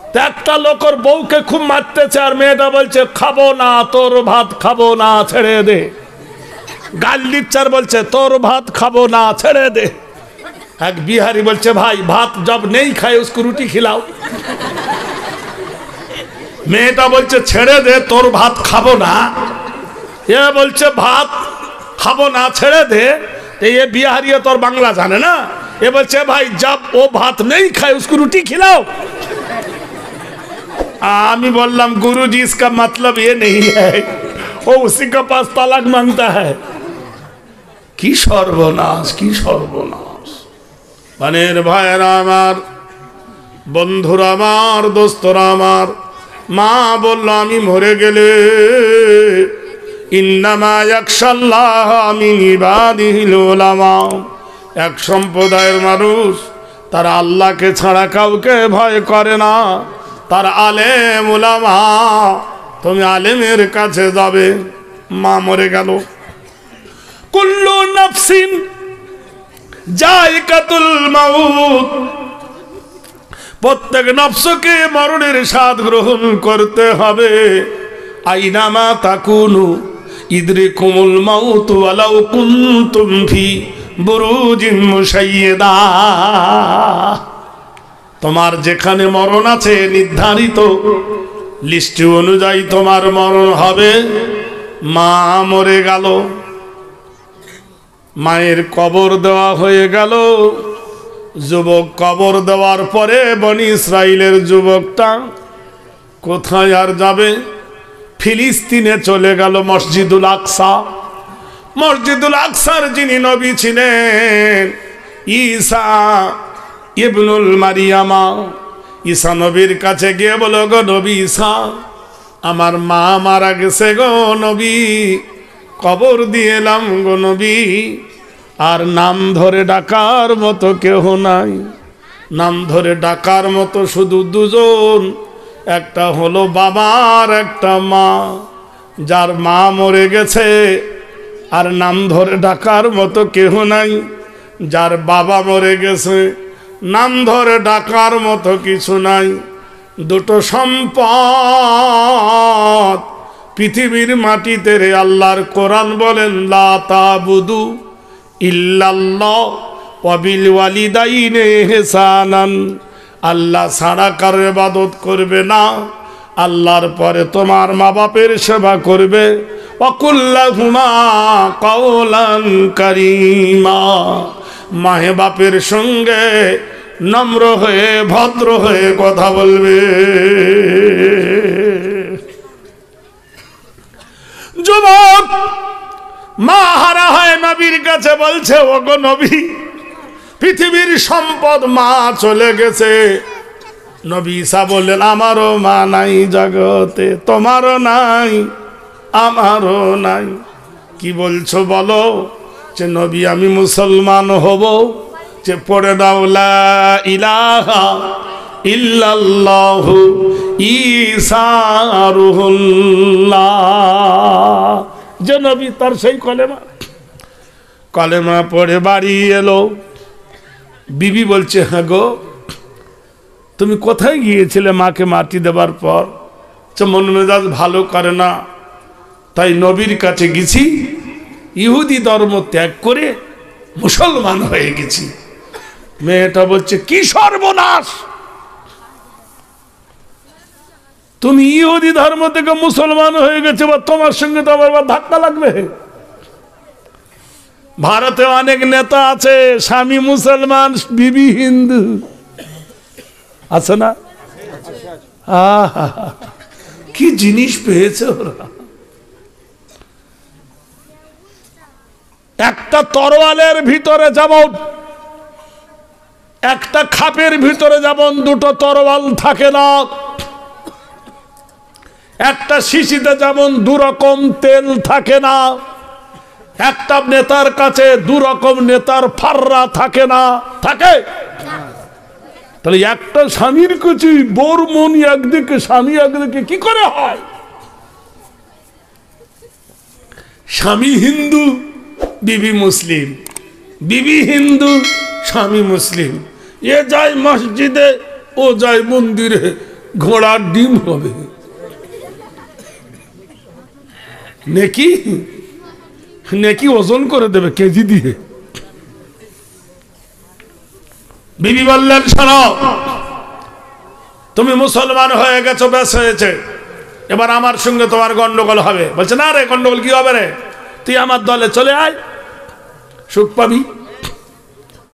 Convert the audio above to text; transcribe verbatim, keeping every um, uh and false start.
একটা লোকের বউকে খুব মারতেছে আর মেয়েটা বলছে খাবো না, তোর ভাত খাবো না, ছেড়ে দে। গাল দিচ্ছে আর বলছে তোর ভাত খাবো না, ছেড়ে দে। এক বিহারি বলছে ভাই ভাত জব নেই খায় উসকো রুটি খিলাও। মেয়েটা বলছে ছেড়ে দে, তোর ভাত খাবো না। এ বলছে ভাত খাবো না, ছেড়ে দে। ये बिहारी तो बांग्ला जाने ना, ये बोलते भाई जब वो भात नहीं खाए उसको रोटी खिलाओ। आमी बोललाम गुरुजी इसका मतलब ये नहीं है, वो उसी के पास तलाक मांगता है। की सर्वनाश, की सर्वनाश। बनेर भाईरा आमार, बंधुरा आमार, दोस्तरा आमार, मा बोललो आमी मरे गेले इन्नामा याखशाल्लाह मिन इबादिहिल उलामा। एक सम्प्रदायेर मानुष तारा आल्लाह के छाड़ा काउके भय करे ना, तारा आलेम उलामा। तुम आलेमेर काछे जाबे। मा मरे गेल। कुल्लु नफ्सिन जायकातुल मौत। प्रत्येक नफ्सके मरণের স্বাদ গ্রহণ করতে হবে। आइनामा ताकुनु इद्रिकुमुल मौत वलाउ कुन्तुम फी बुरुजिन मुशय्यदा। तुम्हार जेखाने मरण आछे निर्धारित लिस्ट अनुयायी तुम्हार मरण हबे। मा मरे गेल, मायेर कबर देवा हये गेल। युवक कबर देवार परे बनी इस्राइलेर युवकटा कोथाय आर जाबे? फिलिस्तीने चले गেল मस्जिदुल আকসা। मस्जिदुल আকসার যিনি নবী ছিলেন ঈসা ইবনুল মারিয়ামা, ঈসা নবীর কাছে গিয়ে বলো গো নবী ঈসা আমার মা মারা গেছে গো নবী, কবর দিয়ে এলাম গো নবী, আর নাম ধরে ডাকার মতো কেউ নাই। নাম ধরে ডাকার মতো শুধু দুজন, একটা হলো বাবা আর একটা মা। যার মা মরে গেছে আর নাম ধরে ডাকার মতো কেউ নাই, যার বাবা মরে গেছে নাম ধরে ডাকার মতো কিছু নাই। দুটো সম্পদ পৃথিবীর মাটিতে রে আল্লাহর কোরআন বলেন লা তাবুদু ইল্লাল্লাহ ওয়া বিল ওয়ালিদাইনি ইহসানান। আল্লাহ ছাড়া কারো ইবাদত করবে না, আল্লাহর পরে তোমার মা বাপের সেবা করবে। ওয়াকুল্লাহুমা কাওলান কারীমা। মাহে বাপের সঙ্গে নম্র হয়ে ভদ্র হয়ে কথা বলবে। যুবক মা হারা হয় নবীর কাছে বলছে ওগো নবী পৃথিবীর সম্পদ মা চলে গেছে। নবী ঈসা বললেন আমারও মা নাই জগতে, তোমারও নাই আমারও নাই। কি বলছো বলো? যে নবী আমি মুসলমান হব, যে পড়ে দাও লা ইলাহা ইল্লাল্লাহু ঈসা রুহুল্লাহ। যে নবী তার সেই কলেমা কলেমা পড়ে বাড়ি এলো। বিবি বলছে হ্যাঁ গো তুমি কোথায় গিয়েছিলে মাকে মাটি দেবার পর? মন মেজাজ ভালো করে না, তাই নবীর কাছে গেছি, ইহুদি ধর্ম ত্যাগ করে মুসলমান হয়ে গেছি। মেয়েটা বলছে কি সর্বনাশ, তুমি ইহুদি ধর্ম থেকে মুসলমান হয়ে গেছে, বা তোমার সঙ্গে তো আবার ধাক্কা লাগবে। ভারতে অনেক নেতা আছে স্বামী মুসলমান বিবি হিন্দু, আছে না? কি জিনিস পেয়েছে ওরা। একটা তরোয়ালের ভিতরে যেমন, একটা খাপের ভিতরে যেমন দুটো তরোয়াল থাকে না, একটা শিশিতে যেমন দু রকম তেল থাকে না, একটা নেতার কাছে দু রকম নেতার ফাররা থাকে না, থাকে? তাহলে একটা স্বামীর কাছে বোর মন একদিকে স্বামী একদিকে কি করে হয়? স্বামী হিন্দু বিবি মুসলিম, বিবি হিন্দু স্বামী মুসলিম। এ যায় মসজিদে ও যায় মন্দিরে, ঘোড়ার ডিম হবে। নেকি নেকি ওজন করে দেবে কেজি দিয়ে। বিবি বললেন, শোনো, তুমি মুসলমান হয়ে গেছো, ব্যাস হয়েছে, এবার আমার সঙ্গে তোমার গন্ডগোল হবে। বলছে, না রে, গন্ডগোল কি হবে রে, তুই আমার দলে চলে আয়, সুখ পাবি।